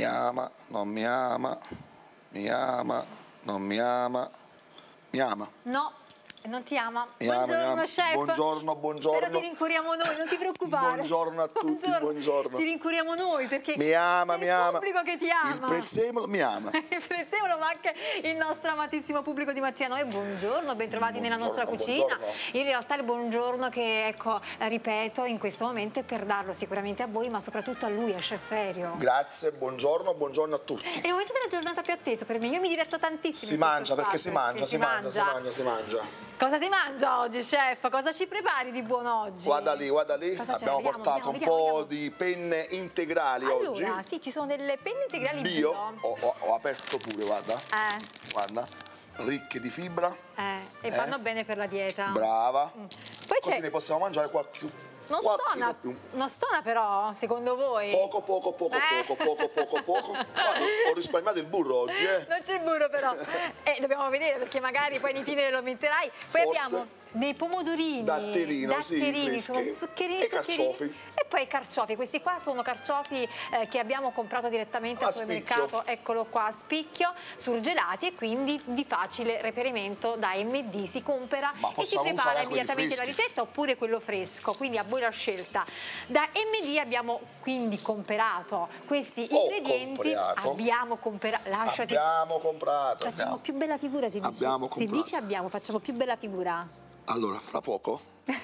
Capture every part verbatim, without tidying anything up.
Mi ama, non mi ama, mi ama, non mi ama, mi ama. No. Non ti ama? Mi Buongiorno, ama, mi ama. chef. Buongiorno, buongiorno. Però ti rincuoriamo noi, non ti preoccupare. Buongiorno a tutti, buongiorno. buongiorno. Ti rincuoriamo noi perché mi ama, mi il ama. pubblico che ti ama. Il prezzemolo mi ama. Il prezzemolo, ma anche il nostro amatissimo pubblico di Mattia Noi. Buongiorno, bentrovati nella nostra cucina. Buongiorno. In realtà il buongiorno che, ecco, ripeto, in questo momento è per darlo sicuramente a voi, ma soprattutto a lui, a Chef Ferio. Grazie, buongiorno, buongiorno a tutti. È il momento della giornata più atteso per me. Io mi diverto tantissimo. Si mangia, perché si mangia, si mangia, si mangia, si mangia. Cosa si mangia oggi, chef? Cosa ci prepari di buono oggi? Guarda lì, guarda lì, Cosa abbiamo vediamo, portato vediamo, un vediamo, po' vediamo. di penne integrali allora, oggi. Allora, sì, ci sono delle penne integrali bio. bio. Ho, ho, ho aperto pure, guarda. Eh. Guarda, ricche di fibra. Eh, e eh. vanno bene per la dieta. Brava. Mm. Poi Così c'è... ne possiamo mangiare qualche... Non stona, non stona però, secondo voi? Poco, poco, poco, eh? poco, poco, poco, poco. Guarda, ho risparmiato il burro oggi, eh. Non c'è il burro però. Eh, dobbiamo vedere perché magari poi in itinere lo metterai. Poi Forse. abbiamo dei pomodorini. Datterino, datterini, sì, sono zuccherini, e zuccherini. carciofi. E poi carciofi. Questi qua sono carciofi eh, che abbiamo comprato direttamente A al supermercato. spicchio. Eccolo qua, a spicchio, surgelati e quindi di facile reperimento da M D. Si compra Ma e si prepara immediatamente la ricetta oppure quello fresco. Quindi a voi la scelta. Da M D abbiamo quindi comperato questi Ho ingredienti. comprato. Abbiamo comprato. Lasciati. Abbiamo comprato. Facciamo Abbiamo. più bella figura, si dice. Abbiamo si comprato. dice abbiamo, facciamo più bella figura. Allora, fra poco,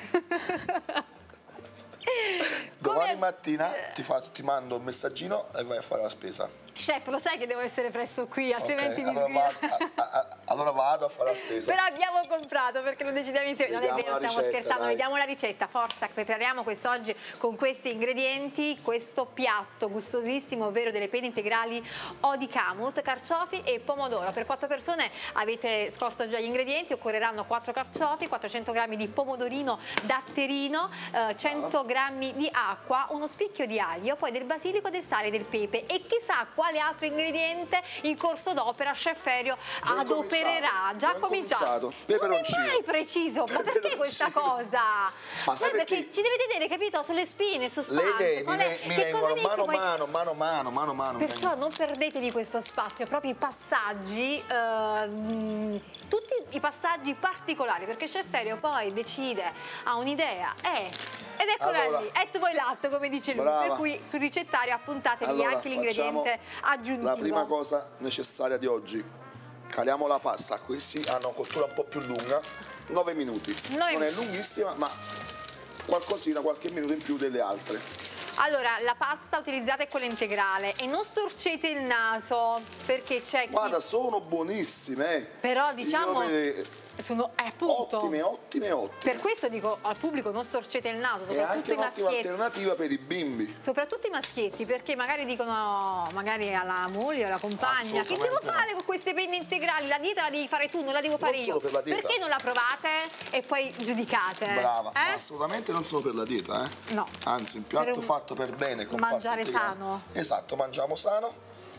domani mattina ti, fa, ti mando un messaggino e vai a fare la spesa. Chef, lo sai che devo essere presto qui, altrimenti Okay, mi allora, sgrido. vado, a, a, allora vado a fare la spesa. Però abbiamo comprato perché lo decidiamo insieme. Non è Vediamo vero, la stiamo ricetta, scherzando, dai. vediamo la ricetta. Forza, prepariamo quest'oggi con questi ingredienti, questo piatto gustosissimo, ovvero delle penne integrali o di camut, carciofi e pomodoro. Per quattro persone avete scorto già gli ingredienti, occorreranno quattro carciofi, quattrocento grammi di pomodorino datterino, eh, cento grammi di acqua, uno spicchio di aglio, poi del basilico, del sale e del pepe e chissà quale altro ingrediente in corso d'opera Chef Ferio Già adopererà. Già cominciato. Non è mai preciso, ma perché questa cosa? Ma sai perché? perché? Ci deve tenere, capito? Sulle spine, suspense. Le idee Qual mi, è? mi Che vengono cosa mano a poi... mano, mano a mano, mano, mano, Perciò non perdetevi questo spazio, proprio i passaggi, eh, tutti i passaggi particolari, perché Chef Ferio poi decide, ha un'idea, eh, ed eccola allora, lì, et voi l'atto, come dice lui, brava. per cui sul ricettario appuntatevi allora, anche l'ingrediente aggiuntivo. La prima cosa necessaria di oggi, caliamo la pasta, questi hanno una cottura un po' più lunga, nove minuti, Noi... non è lunghissima ma qualcosina, qualche minuto in più delle altre. Allora, la pasta utilizzata è quella integrale e non storcete il naso perché c'è chi... Guarda, sono buonissime, eh. Però diciamo... Io sono eh, appunto. Ottime, ottime, ottime. Per questo dico al pubblico non storcete il naso, È soprattutto anche i un'ottima maschietti. alternativa per i bimbi. Soprattutto i maschietti, perché magari dicono magari alla moglie o alla compagna che devo fare con queste penne integrali? La dieta la devi fare tu, non la devo fare Non io. solo per la dieta. Perché non la provate e poi giudicate? Brava, Eh? ma assolutamente non solo per la dieta, eh? No. Anzi, un piatto Per un- fatto per bene con mangiare pasta integrale. sano. Esatto, mangiamo sano.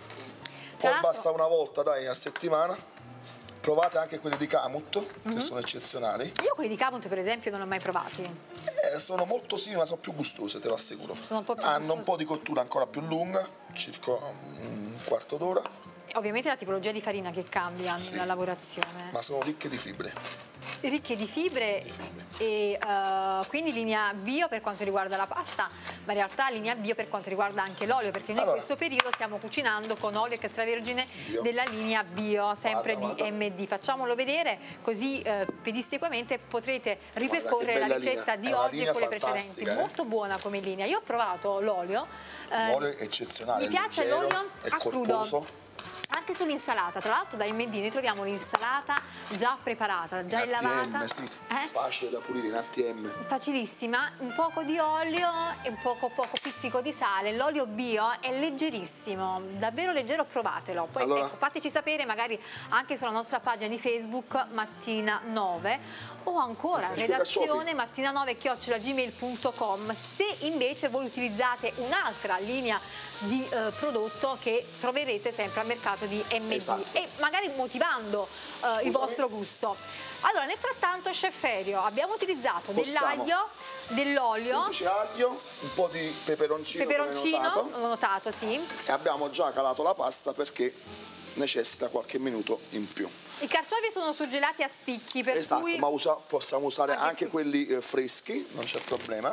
Tra Poi l'altro- basta una volta, dai, a settimana. Provate anche quelli di Camut, Mm-hmm. che sono eccezionali. Io quelli di Camut per esempio non li ho mai provati. Eh, sono molto simili, ma sono più gustose, te lo assicuro. Sono un po' più Hanno gustose. un po' di cottura ancora più lunga, circa un quarto d'ora, Ovviamente è la tipologia di farina che cambia Sì. nella lavorazione. ma sono ricche di fibre. Ricche di fibre, Di fibre. e eh, quindi linea bio per quanto riguarda la pasta, ma in realtà linea bio per quanto riguarda anche l'olio, perché noi Allora. in questo periodo stiamo cucinando con olio extravergine Bio. della linea bio, sempre Guarda, di guarda. M D. Facciamolo vedere così eh, pedissequamente potrete ripercorrere che la bella ricetta linea. di È una oggi e linea quelle precedenti. fantastica, eh. Molto buona come linea. Io ho provato l'olio. eh, L'olio è eccezionale, mi piace leggero, l'olio è a crudo. corposo. Anche sull'insalata, tra l'altro da M D noi troviamo l'insalata già preparata, già in A T M, lavata. sì, Eh? facile da pulire in A T M. Facilissima, un poco di olio e un poco, poco pizzico di sale. L'olio bio è leggerissimo, davvero leggero, provatelo. Poi Allora. ecco, fateci sapere magari anche sulla nostra pagina di Facebook Mattina nove o ancora Grazie, redazione mattina nove chiocciola gmail punto com se invece voi utilizzate un'altra linea di eh, prodotto che troverete sempre al mercato certificato di M D, esatto. e magari motivando uh, il vostro gusto. Allora, nel frattanto, chef Ferio, abbiamo utilizzato dell'aglio, dell'olio, semplice aglio, un po' di peperoncino, peperoncino, notato, ho notato, sì. E abbiamo già calato la pasta perché necessita qualche minuto in più. I carciofi sono surgelati a spicchi, per esatto, cui... ma usa, possiamo usare anche, anche quelli eh, freschi, non c'è problema.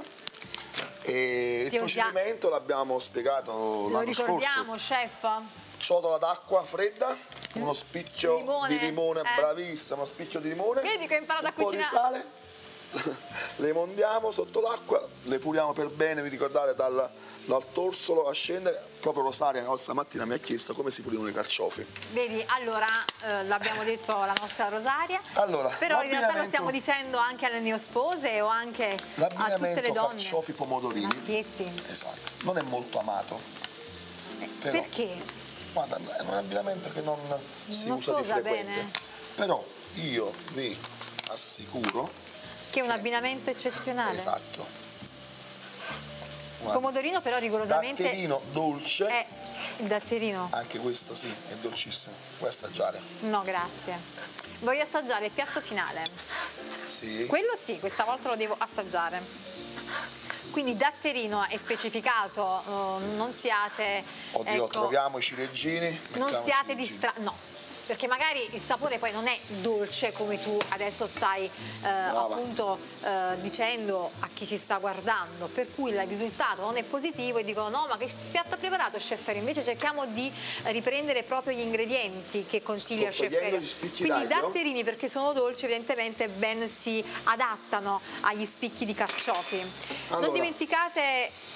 E il procedimento l'abbiamo spiegato l'anno scorso. Lo ricordiamo, chef? Ciotola d'acqua fredda, uno spicchio limone, di limone, eh. bravissimo, uno spicchio di limone. Vedi che ho imparato a cucinare. Un po' di sale, le mondiamo sotto l'acqua, le puliamo per bene, vi ricordate, dal, dal torsolo a scendere. Proprio Rosaria stamattina mi ha chiesto come si pulivano i carciofi. Vedi, allora eh, l'abbiamo detto alla nostra Rosaria, allora, però in realtà lo stiamo dicendo anche alle neospose o anche a tutte le donne. Carciofi pomodorini, maschietti. Esatto, non è molto amato. Eh, però, perché? Guarda, è un abbinamento che non si non usa di frequente. Bene. Però io vi assicuro che è un abbinamento eccezionale. Esatto. Guarda. Pomodorino però rigorosamente... Datterino dolce. È il datterino. Anche questo sì, è dolcissimo. Vuoi assaggiare? No, grazie. Voglio assaggiare il piatto finale. Sì. Quello sì, questa volta lo devo assaggiare. Quindi datterino è specificato, uh, non siate... Oddio, ecco, troviamo i ciliegini. Non siate distratti. No. Perché magari il sapore poi non è dolce come tu adesso stai eh, appunto eh, dicendo a chi ci sta guardando, per cui il risultato non è positivo e dicono no, ma che piatto ha preparato chef Ferio? Invece cerchiamo di riprendere proprio gli ingredienti che consiglia chef Ferio. Quindi i datterini, perché sono dolci, evidentemente ben si adattano agli spicchi di carciofi. Allora. Non dimenticate...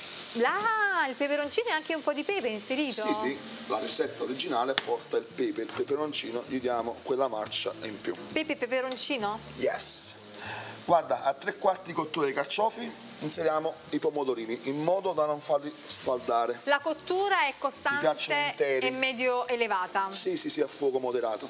Là, il peperoncino e anche un po' di pepe inserito? Sì, sì, la ricetta originale porta il pepe, il peperoncino, gli diamo quella marcia in più. Pepe e peperoncino? Yes. Guarda, a tre quarti di cottura dei carciofi inseriamo i pomodorini in modo da non farli sfaldare. La cottura è costante e medio elevata? Sì, sì, sì, a fuoco moderato.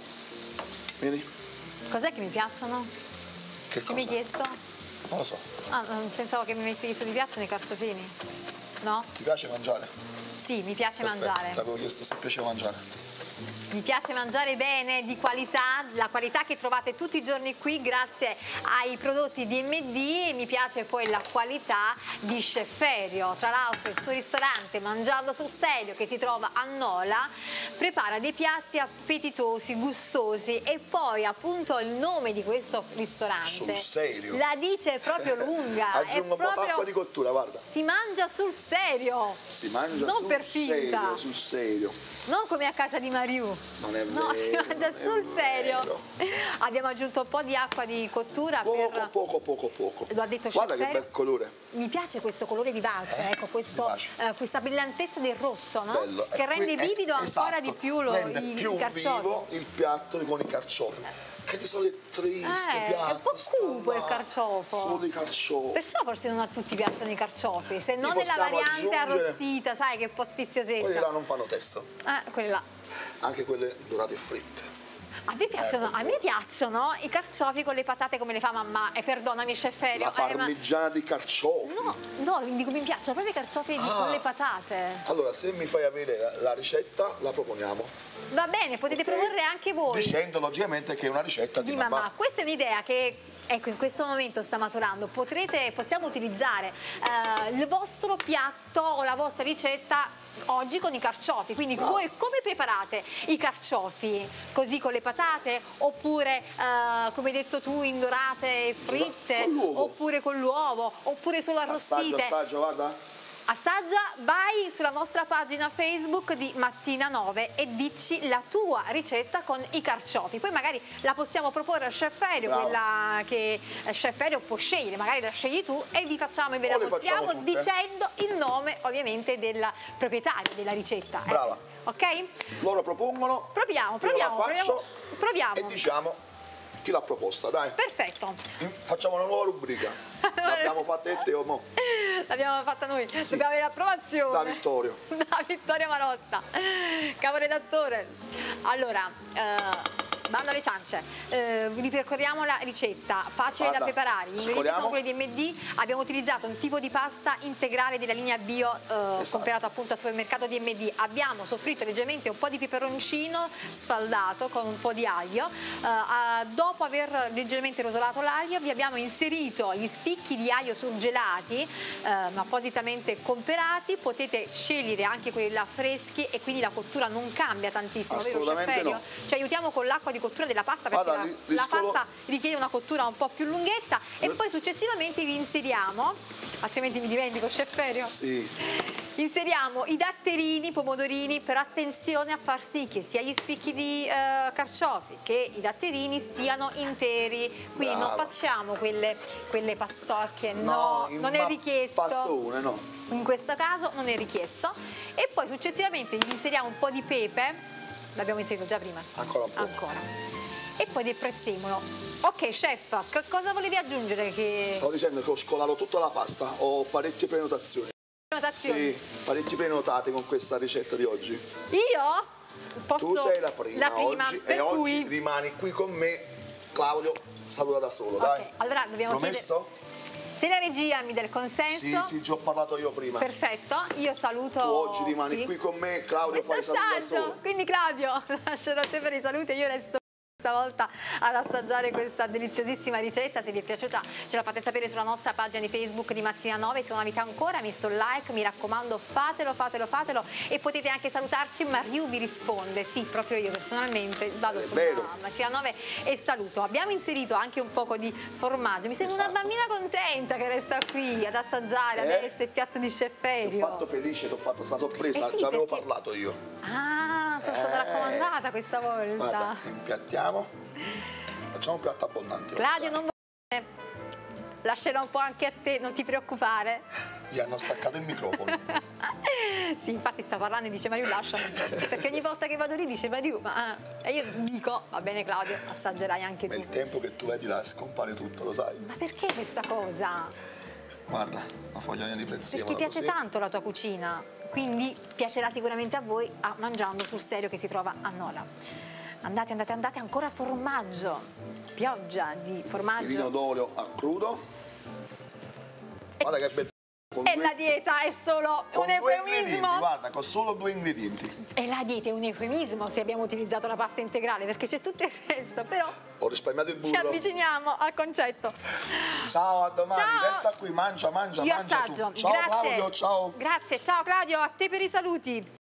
Vieni. Cos'è che mi piacciono? Che, che mi hai chiesto? Non lo so. Ah, pensavo che mi avessi chiesto ti piacciono i carciofini. No? Ti piace mangiare? Sì, mi piace Perfetto, mangiare. Ti avevo chiesto se piace mangiare. Mi piace mangiare bene, di qualità, la qualità che trovate tutti i giorni qui grazie ai prodotti di M D, e mi piace poi la qualità di chef Ferio. Tra l'altro il suo ristorante Mangiando sul Serio, che si trova a Nola, prepara dei piatti appetitosi, gustosi, e poi appunto il nome di questo ristorante sul serio la dice proprio lunga. Aggiungo un po' proprio... d'acqua di cottura, guarda. Si mangia sul serio. Si mangia non sul per finta. serio, sul serio. Non come a casa di Mariù. Non è vero. No, si mangia sul serio. Vero. Abbiamo aggiunto un po' di acqua di cottura poco, per... poco, poco, poco. Lo ha detto Guarda chef che bel colore. Mi piace questo colore vivace, Eh, ecco, questo, vivace. Eh, questa brillantezza del rosso, no? Bello. Che E rende qui, vivido eh, ancora esatto, di più lo, rende i, più i carciofi. vivo il piatto con i carciofi. Che di solito è triste, Eh, piatto, è un po' cupo il carciofo. Solo i carciofi. Perciò forse non a tutti piacciono i carciofi, se non Li nella possiamo variante aggiungere- arrostita, sai, che è un po' sfiziosetta. Quelli là non fanno testo. Eh, quelle là. Anche quelle dorate e fritte. A me, piacciono, Eh, a me piacciono i carciofi con le patate come le fa mamma, e perdonami chef Ferio. La parmigiana di carciofi. No, no, dico, mi piacciono proprio i carciofi di- Ah. con le patate. Allora, se mi fai avere la, la ricetta, la proponiamo. Va bene, potete Ok? proporre anche voi. Dicendo logicamente che è una ricetta di, Di mamma. Questa è un'idea che, ecco, in questo momento sta maturando. Potrete, possiamo utilizzare eh, il vostro piatto o la vostra ricetta oggi con i carciofi. Quindi Bravo. voi come preparate i carciofi? Così con le patate, oppure eh, come hai detto tu, in dorate e fritte, Con l'uovo. oppure con l'uovo, oppure solo Assaggio, arrostite? assaggio, guarda. Assaggia, vai sulla nostra pagina Facebook di Mattina nove e dici la tua ricetta con i carciofi. Poi magari la possiamo proporre al chef Ferio, Bravo. quella che il chef Ferio può scegliere, magari la scegli tu e vi facciamo e ve la O le postiamo facciamo tutte. dicendo il nome ovviamente del proprietario della ricetta. eh. Brava. Ok? Loro propongono. Proviamo, io proviamo, la faccio proviamo. Proviamo. E diciamo chi l'ha proposta, dai. Perfetto. Facciamo una nuova rubrica. L'abbiamo fatta e te o mo? L'abbiamo fatta noi, dobbiamo avere l'approvazione. Da Vittorio. Da Vittorio Marotta, caporedattore. Allora, eh, bando alle ciance, eh, ripercorriamo la ricetta, facile Guarda, da preparare, gli ingredienti scoliamo. sono quelli di M D, abbiamo utilizzato un tipo di pasta integrale della linea bio eh, Esatto. comprato appunto al supermercato di M D, abbiamo soffritto leggermente un po' di peperoncino sfaldato con un po' di aglio, eh, a, dopo aver leggermente rosolato l'aglio vi abbiamo inserito gli spicchi di aglio surgelati, eh, appositamente comperati, potete scegliere anche quelli là freschi e quindi la cottura non cambia tantissimo, vero Assolutamente Chef Elio? no. Ci aiutiamo con l'acqua di cottura della pasta perché Guarda, la, li- li la scolo- pasta richiede una cottura un po' più lunghetta e poi successivamente vi inseriamo, altrimenti mi dimentico Chef Elio, Sì. inseriamo i datterini, pomodorini, però attenzione a far sì che sia gli spicchi di eh, carciofi che i datterini siano interi, quindi non Brava. facciamo quelle, quelle pastorche, no, No, in non è ma- richiesto. Passone, no. In questo caso non è richiesto e poi successivamente gli inseriamo un po' di pepe, l'abbiamo inserito già prima, Ancora un po'. ancora, e poi del prezzemolo. Ok chef, che cosa volevi aggiungere? Che... Stavo dicendo che ho scolato tutta la pasta, ho parecchie prenotazioni. Prenotazioni? Sì, parecchie prenotate con questa ricetta di oggi. Io posso... Tu sei la prima, la prima oggi per e cui... oggi rimani qui con me. Claudio saluta da solo, Ok, dai. allora dobbiamo Promesso? chiedere... Se la regia mi dà il consenso... Sì, sì, già ho parlato io prima. Perfetto, io saluto... Tu oggi rimani qui, qui con me, Claudio fai i questo saluti da assaggio. solo. Quindi Claudio, lascerò te per i saluti e io resto stavolta ad assaggiare questa deliziosissima ricetta. Se vi è piaciuta ce la fate sapere sulla nostra pagina di Facebook di Mattina nove. Se non avete ancora messo il like, mi raccomando, fatelo, fatelo, fatelo e potete anche salutarci. Mariù vi risponde, sì, proprio io personalmente vado È su vero. Mattina nove e saluto. Abbiamo inserito anche un poco di formaggio, mi sembra Esatto. una bambina contenta che resta qui ad assaggiare Eh? adesso il piatto di Chef Ti ho Elio. fatto felice, ti ho fatto questa sorpresa, Eh sì, già avevo perché- parlato io. Ah, sono stata Eh. raccomandata questa volta. Guarda, impiattiamo. Facciamo un piatto abbondante. Claudio, dai. non vuoi... Lascerò un po' anche a te, non ti preoccupare. Gli hanno staccato il microfono. Sì, infatti sta parlando e dice Mariù lasciami, perché ogni volta che vado lì dice Mariù, ma eh, e io dico, va bene Claudio, assaggerai anche tu. Nel tempo che tu vedi là scompare tutto, lo sai. Ma perché questa cosa? Guarda, la fogliolina di prezzemolo. Perché piace così. tanto la tua cucina, quindi piacerà sicuramente a voi a Mangiando sul Serio che si trova a Nola. Andate, andate, andate, ancora formaggio, pioggia di Filino formaggio. d'olio a crudo. Guarda che bel... con E due- la dieta è solo con un due ingredienti, eufemismo? guarda, con solo due ingredienti. E la dieta è un eufemismo se abbiamo utilizzato la pasta integrale, perché c'è tutto il resto, però Ho risparmiato il ci burro. avviciniamo al concetto. Ciao, a domani. Ciao. Resta qui, mangia, mangia, Io mangia assaggio. tu. Ciao Grazie. Claudio, ciao. Grazie, ciao Claudio, a te per i saluti.